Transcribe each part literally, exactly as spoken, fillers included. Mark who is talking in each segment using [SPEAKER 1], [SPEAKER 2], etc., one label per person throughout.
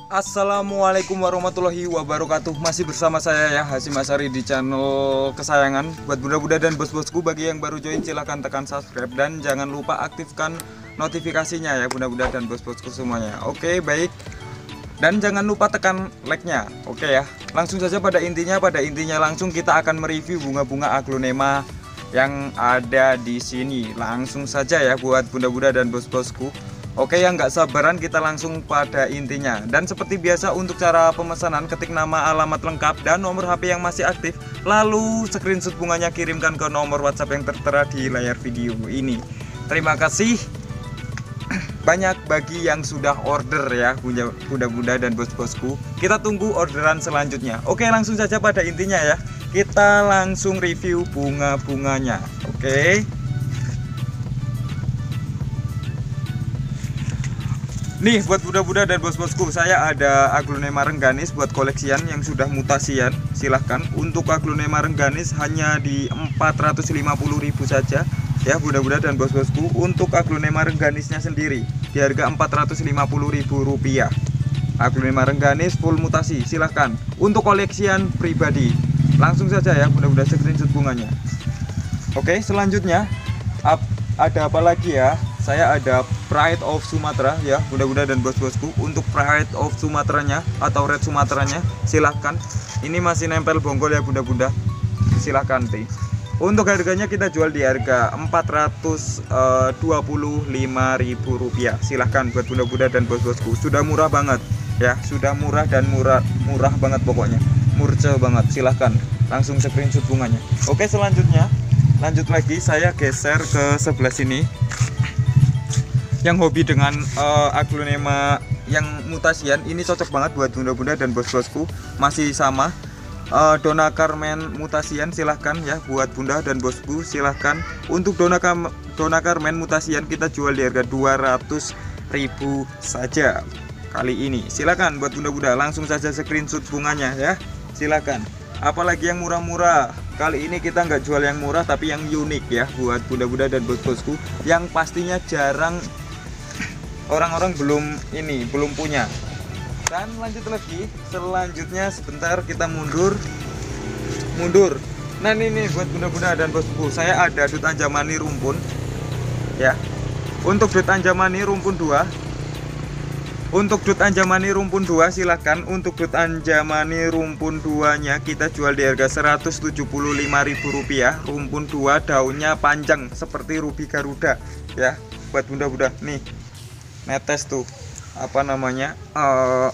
[SPEAKER 1] Assalamualaikum warahmatullahi wabarakatuh. Masih bersama saya ya, Hasyim Asyari di channel kesayangan. Buat bunda-bunda dan bos-bosku, bagi yang baru join silahkan tekan subscribe dan jangan lupa aktifkan notifikasinya ya bunda-bunda dan bos-bosku semuanya. Oke, baik. Dan jangan lupa tekan like-nya. Oke ya. Langsung saja pada intinya, pada intinya langsung kita akan mereview bunga-bunga aglonema yang ada di sini. Langsung saja ya buat bunda-bunda dan bos-bosku. Oke, yang nggak sabaran kita langsung pada intinya. Dan seperti biasa untuk cara pemesanan, ketik nama, alamat lengkap dan nomor H P yang masih aktif, lalu screenshot bunganya kirimkan ke nomor WhatsApp yang tertera di layar video ini. Terima kasih banyak bagi yang sudah order ya bunda-bunda dan bos-bosku. Kita tunggu orderan selanjutnya. Oke, langsung saja pada intinya ya. Kita langsung review bunga-bunganya. Oke. Nih buat bunda-bunda dan bos-bosku, saya ada aglonema rengganis buat koleksian yang sudah mutasian. Silahkan. Untuk aglonema rengganis hanya di empat ratus lima puluh ribu saja ya bunda-bunda dan bos-bosku. Untuk aglonema rengganisnya sendiri di harga empat ratus lima puluh ribu rupiah. Aglonema rengganis full mutasi, silahkan. Untuk koleksian pribadi langsung saja ya bunda-bunda screenshot bunganya. Oke, selanjutnya ada apa lagi ya? Saya ada Pride of Sumatra ya bunda-bunda dan bos-bosku. Untuk Pride of Sumatranya atau Red Sumatranya silahkan. Ini masih nempel bonggol ya bunda-bunda, silahkan nih. Untuk harganya kita jual di harga empat ratus dua puluh lima ribu rupiah. Silahkan buat bunda-bunda dan bos-bosku. Sudah murah banget ya, sudah murah dan murah murah banget pokoknya, murce banget. Silahkan langsung screenshot bunganya. Oke, selanjutnya lanjut lagi, saya geser ke sebelah sini. Yang hobi dengan uh, aglonema yang mutasian ini cocok banget buat bunda-bunda dan bos-bosku. Masih sama uh, Donna Carmen mutasian, silahkan ya buat bunda dan bosku, silahkan. Untuk Donna, Donna Carmen mutasian kita jual di harga dua ratus ribu saja kali ini. Silahkan buat bunda-bunda, langsung saja screenshot bunganya ya, silahkan. Apalagi yang murah-murah, kali ini kita nggak jual yang murah tapi yang unik ya buat bunda-bunda dan bos-bosku, yang pastinya jarang orang-orang belum ini belum punya. Dan lanjut lagi, selanjutnya sebentar kita mundur mundur nah ini buat bunda-bunda dan bosku, saya ada Dut Anjamani rumpun ya. Untuk Dut Anjamani rumpun dua Untuk Dut Anjamani rumpun dua silahkan. Untuk Dut Anjamani rumpun dua nya kita jual di harga seratus tujuh puluh lima ribu rupiah. Rumpun dua, daunnya panjang seperti ruby Garuda ya buat bunda-bunda. Nih netes tuh apa namanya uh,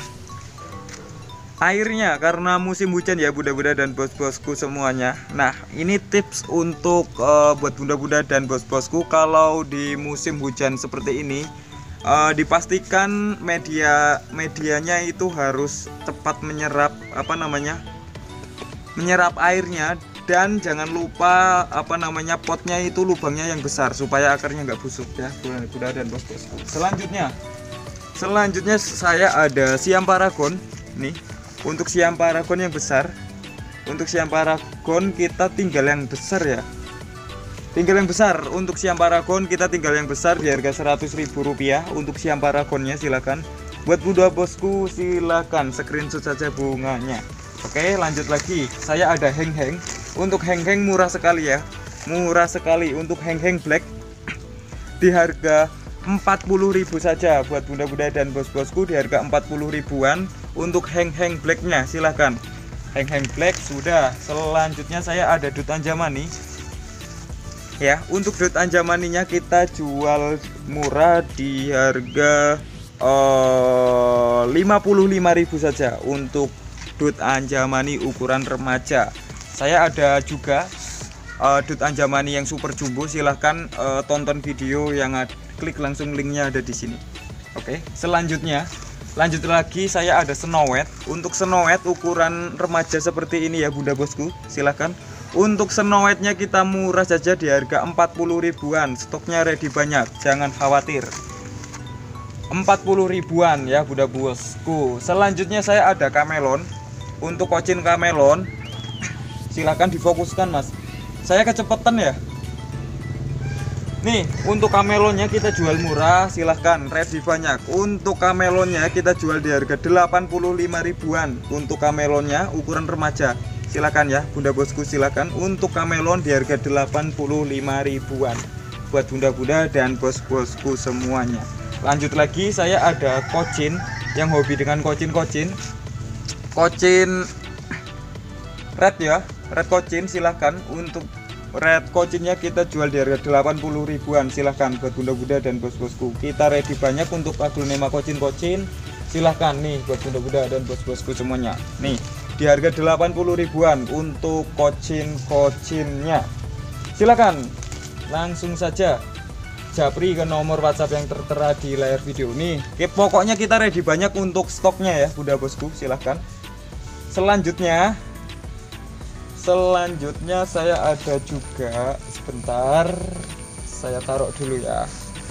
[SPEAKER 1] airnya karena musim hujan ya bunda-bunda dan bos-bosku semuanya. Nah, ini tips untuk uh, buat bunda-bunda dan bos-bosku, kalau di musim hujan seperti ini uh, dipastikan media medianya itu harus cepat menyerap apa namanya menyerap airnya. Dan jangan lupa apa namanya potnya itu lubangnya yang besar supaya akarnya nggak busuk ya bunda dan bos-bosku. Selanjutnya selanjutnya saya ada Siam Paragon nih. Untuk Siam Paragon yang besar, untuk Siam Paragon kita tinggal yang besar ya, tinggal yang besar. Untuk Siam Paragon kita tinggal yang besar di harga seratus ribu rupiah. Untuk Siam Paragonnya silakan buat bunda bosku, silakan screenshot saja bunganya. Oke, lanjut lagi, saya ada heng-heng. Untuk heng-heng murah sekali ya, murah sekali. Untuk heng-heng black di harga empat puluh ribu saja buat bunda-bunda dan bos-bosku, di harga empat puluh ribuan. Untuk heng-heng blacknya silahkan. Heng-heng black sudah. Selanjutnya saya ada Dut Anjamani ya. Untuk Dut Anjamaninya kita jual murah di harga uh, lima puluh lima ribu saja. Untuk Dut Anjamani ukuran remaja. Saya ada juga uh, Dut Anjamani yang super jumbo, silahkan uh, tonton video yang ada, klik langsung linknya ada di sini. Oke, selanjutnya lanjut lagi, saya ada Snow White. Untuk Snow White ukuran remaja seperti ini ya bunda bosku, silahkan. Untuk Snow White-nya kita murah saja di harga empat puluh ribuan. Stoknya ready banyak, jangan khawatir. empat puluh ribuan ya bunda bosku. Selanjutnya saya ada Kamelon. Untuk kocin Kamelon silahkan difokuskan mas, saya kecepatan ya. Nih, untuk kamelonnya kita jual murah, silahkan ready banyak. Untuk kamelonnya kita jual di harga delapan puluh lima ribuan. Untuk kamelonnya ukuran remaja, silahkan ya bunda bosku, silahkan. Untuk kamelon di harga delapan puluh lima ribuan buat bunda-bunda dan bos-bosku semuanya. Lanjut lagi, saya ada kocin yang hobi dengan kocin-kocin. Kocin red ya, red kocin, silahkan. Untuk red kocinnya kita jual di harga delapan puluh ribuan, silahkan buat bunda-bunda dan bos-bosku. Kita ready banyak untuk aglonema kocin-kocin, silahkan nih buat bunda-bunda dan bos-bosku semuanya. Nih di harga delapan puluh ribuan untuk kocin-kocinnya, silahkan langsung saja japri ke nomor WhatsApp yang tertera di layar video nih. Oke, pokoknya kita ready banyak untuk stoknya ya bunda bosku, silahkan. Selanjutnya Selanjutnya saya ada juga, sebentar saya taruh dulu ya.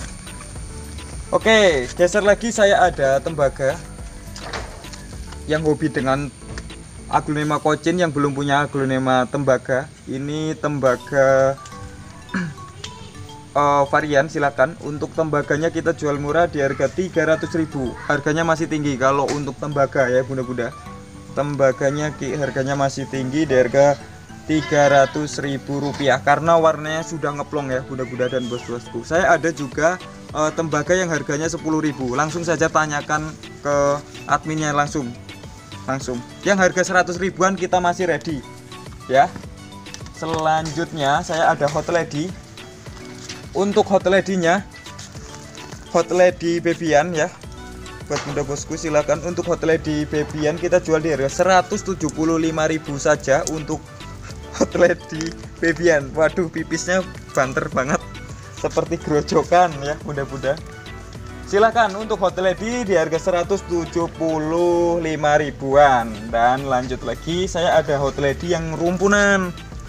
[SPEAKER 1] Oke, geser lagi, saya ada tembaga yang hobi dengan aglonema kocin yang belum punya aglonema tembaga. Ini tembaga uh, varian, silakan. Untuk tembaganya kita jual murah di harga tiga ratus ribu. Harganya masih tinggi kalau untuk tembaga ya bunda-bunda. Tembaganya harganya masih tinggi di harga tiga ratus ribu rupiah karena warnanya sudah ngeplong ya bunda-bunda dan bos-bosku. Saya ada juga uh, tembaga yang harganya sepuluh ribu. Langsung saja tanyakan ke adminnya langsung. Langsung. Yang harga seratus ribuan kita masih ready ya. Selanjutnya saya ada hot lady. Untuk hot lady-nya hot lady babyan ya. Buat bunda bosku silakan. Untuk hot lady babyan kita jual di harga seratus tujuh puluh lima ribu saja untuk hot lady babyan. Waduh, pipisnya banter banget seperti gerojokan ya bunda-bunda. Silakan untuk hot lady di harga seratus tujuh puluh lima ribuan. Dan lanjut lagi, saya ada hot lady yang rumpunan.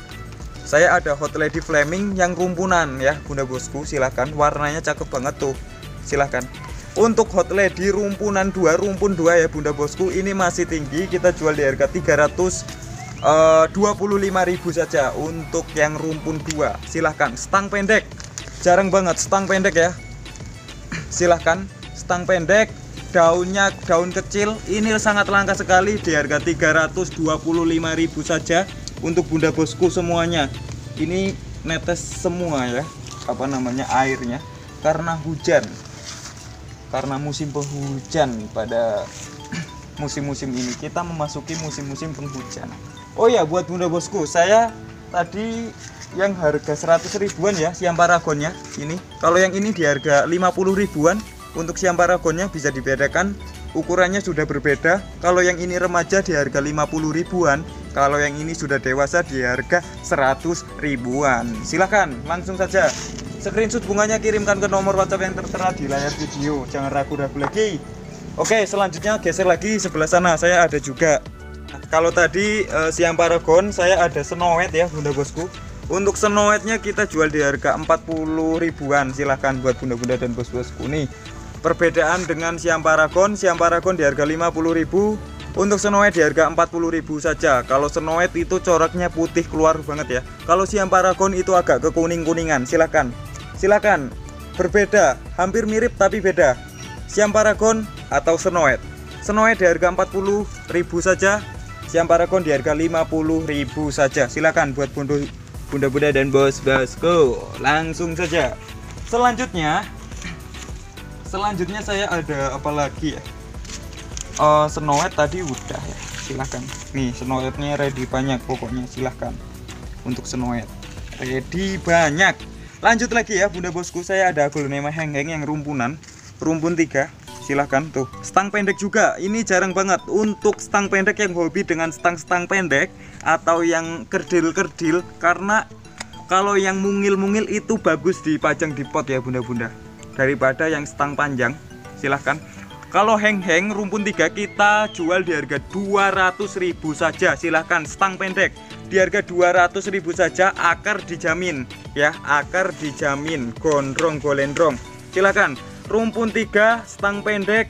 [SPEAKER 1] Saya ada hot lady flaming yang rumpunan ya bunda bosku, silakan. Warnanya cakep banget tuh, silakan. Untuk hot lady rumpunan dua, rumpun dua ya bunda bosku, ini masih tinggi, kita jual di harga tiga ratus dua puluh lima ribu saja untuk yang rumpun dua. Silahkan. Stang pendek, jarang banget stang pendek ya, silahkan. Stang pendek, daunnya daun kecil, ini sangat langka sekali di harga tiga ratus dua puluh lima ribu saja untuk bunda bosku semuanya. Ini netes semua ya, apa namanya, airnya karena hujan, karena musim penghujan. Pada musim-musim ini kita memasuki musim-musim penghujan. Oh ya, buat bunda bosku, saya tadi yang harga seratus ribuan ya siam paragonnya ini. Kalau yang ini di harga lima puluh ribuan. Untuk siam paragonnya bisa dibedakan, ukurannya sudah berbeda. Kalau yang ini remaja di harga lima puluh ribuan, kalau yang ini sudah dewasa di harga seratus ribuan. Silahkan langsung saja screenshot bunganya, kirimkan ke nomor WhatsApp yang tertera di layar video. Jangan ragu-ragu lagi. Oke, selanjutnya geser lagi sebelah sana, saya ada juga. Kalau tadi eh, siam paragon, saya ada Snow White ya bunda bosku. Untuk Snow White-nya kita jual di harga empat puluh ribuan. Silahkan buat bunda-bunda dan bos-bosku nih. Perbedaan dengan siam paragon, siam paragon di harga lima puluh ribu, untuk Snow White di harga empat puluh ribu saja. Kalau Snow White itu coraknya putih keluar banget ya. Kalau siam paragon itu agak ke kuning-kuningan. Silahkan. Silahkan. Berbeda, hampir mirip tapi beda. Siam paragon atau Snow White. Snow White di harga empat puluh ribu saja. Siam paragon di harga lima puluh ribu saja. Silakan buat bunda-bunda dan bos-bosku. Langsung saja. Selanjutnya Selanjutnya saya ada apa lagi ya? Uh, Snow White tadi udah ya. Silakan. Nih Snow White-nya ready banyak pokoknya, silahkan. Untuk Snow White ready banyak. Lanjut lagi ya bunda bosku, saya ada aglonema heng-heng yang rumpunan, rumpun tiga. Silahkan tuh. Stang pendek juga, ini jarang banget. Untuk stang pendek yang hobi dengan stang-stang pendek atau yang kerdil-kerdil, karena kalau yang mungil-mungil itu bagus dipajang di pot ya bunda-bunda, daripada yang stang panjang. Silahkan. Kalau heng-heng rumpun tiga kita jual di harga dua ratus ribu saja. Silahkan. Stang pendek di harga dua ratus ribu saja, akar dijamin ya, akar dijamin, gondrong golendrong. Silahkan. Rumpun tiga, stang pendek,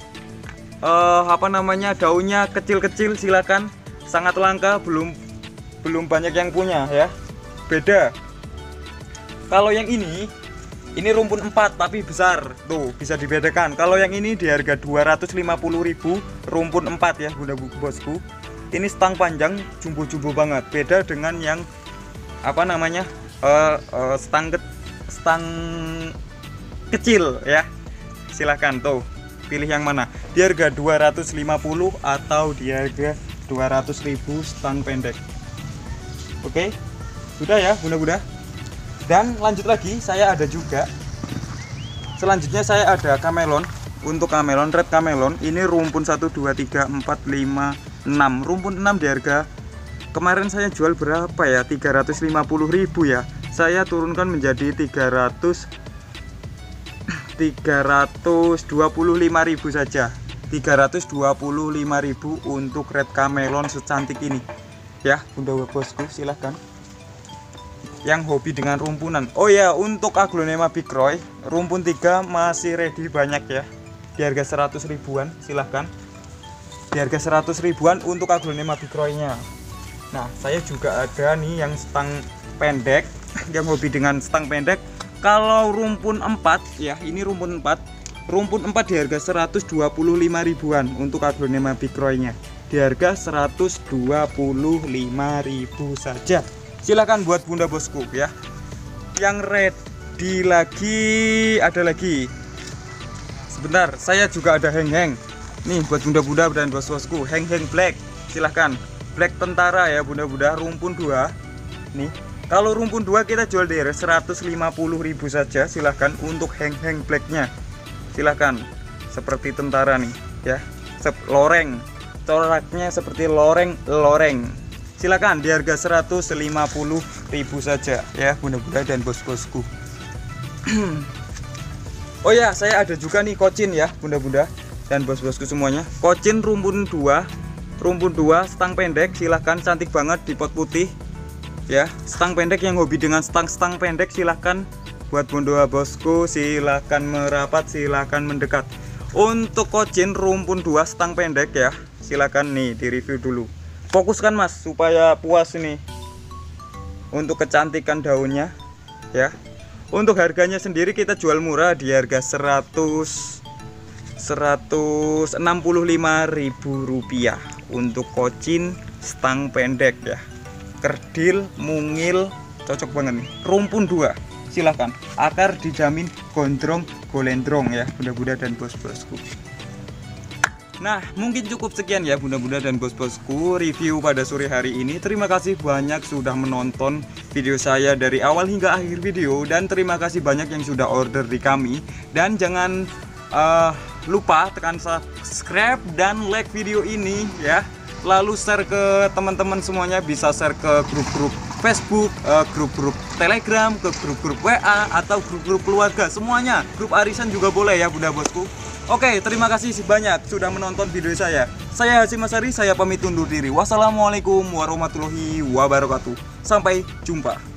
[SPEAKER 1] uh, apa namanya, daunnya kecil-kecil, silakan. Sangat langka, belum belum banyak yang punya ya. Beda. Kalau yang ini Ini rumpun empat tapi besar. Tuh, bisa dibedakan. Kalau yang ini di harga dua ratus lima puluh ribu, rumpun empat ya, Bunda Bosku. Ini stang panjang jumbo-jumbo banget. Beda dengan yang apa namanya? Uh, uh, stang ke, stang kecil ya. Silahkan tuh, pilih yang mana. Di harga dua ratus lima puluh atau di harga dua ratus ribu stang pendek. Oke. Sudah ya, Bunda-bunda. Dan lanjut lagi, saya ada juga. Selanjutnya saya ada kamelon. Untuk kamelon, red kamelon, ini rumpun satu, dua, tiga, empat, lima, enam. Rumpun enam di harga kemarin saya jual berapa ya? tiga ratus lima puluh ribu ya. Saya turunkan menjadi tiga ratus tiga ratus dua puluh lima ribu saja. tiga ratus dua puluh lima ribu untuk red kamelon secantik ini. Ya, Bunda Bosku, silahkan. Yang hobi dengan rumpunan. Oh ya, untuk Aglonema Bikroy rumpun tiga masih ready banyak ya. Di harga seratus ribuan, silahkan. Di harga seratus ribuan untuk Aglonema Bikroy-nya. Nah, saya juga ada nih yang stang pendek, yang hobi dengan stang pendek. Kalau rumpun empat ya, ini rumpun empat. Rumpun empat di harga seratus dua puluh lima ribuan untuk Aglonema Bikroy-nya. Di harga seratus dua puluh lima ribu saja. Silahkan buat Bunda Bosku ya. Yang ready lagi ada lagi. Sebentar, saya juga ada heng-heng. Nih buat Bunda-bunda dan bos-bosku, heng-heng black. Silahkan. Black tentara ya Bunda-bunda, rumpun dua. Nih, kalau rumpun dua kita jual di seratus lima puluh ribu saja. Silahkan untuk heng-heng blacknya. Silahkan. Seperti tentara nih ya. Sep loreng. Coraknya seperti loreng-loreng. Silakan di harga seratus lima puluh ribu saja ya Bunda-bunda dan bos-bosku. Oh ya, saya ada juga nih kocin ya Bunda-bunda dan bos-bosku semuanya. Kocin rumpun dua, rumpun dua stang pendek, silahkan, cantik banget di pot putih ya. Stang pendek yang hobi dengan stang-stang pendek, silahkan buat Bunda Bosku, silahkan merapat, silahkan mendekat. Untuk kocin rumpun dua stang pendek ya, silahkan nih di review dulu. Fokuskan mas supaya puas nih untuk kecantikan daunnya ya. Untuk harganya sendiri kita jual murah di harga seratus seratus enam puluh lima ribu rupiah untuk kocin stang pendek ya. Kerdil, mungil, cocok banget nih. Rumpun dua, silahkan. Akar dijamin gondrong golendrong ya Bunda-bunda dan bos-bosku. Nah, mungkin cukup sekian ya Bunda-bunda dan bos-bosku review pada sore hari ini. Terima kasih banyak sudah menonton video saya dari awal hingga akhir video. Dan terima kasih banyak yang sudah order di kami. Dan jangan uh, lupa tekan subscribe dan like video ini ya. Lalu share ke teman-teman semuanya. Bisa share ke grup-grup Facebook, uh, grup-grup Telegram, ke grup-grup W A, atau grup-grup keluarga. Semuanya, grup arisan juga boleh ya Bunda Bosku. Oke, terima kasih banyak sudah menonton video saya. Saya Hasyim Asyari, saya pamit undur diri. Wassalamualaikum warahmatullahi wabarakatuh. Sampai jumpa.